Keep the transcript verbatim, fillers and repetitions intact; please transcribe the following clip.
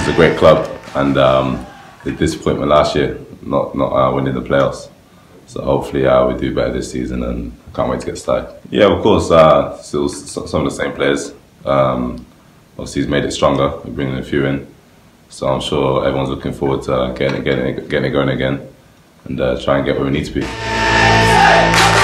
is a great club, and um, the disappointment last year, not not uh, winning the playoffs. So hopefully uh, we do better this season, and I can't wait to get started. Yeah, of course, uh, still some of the same players. Um, obviously, he's made it stronger. We're bringing a few in, so I'm sure everyone's looking forward to uh, getting it, getting it, getting it going again, and uh, try and get where we need to be.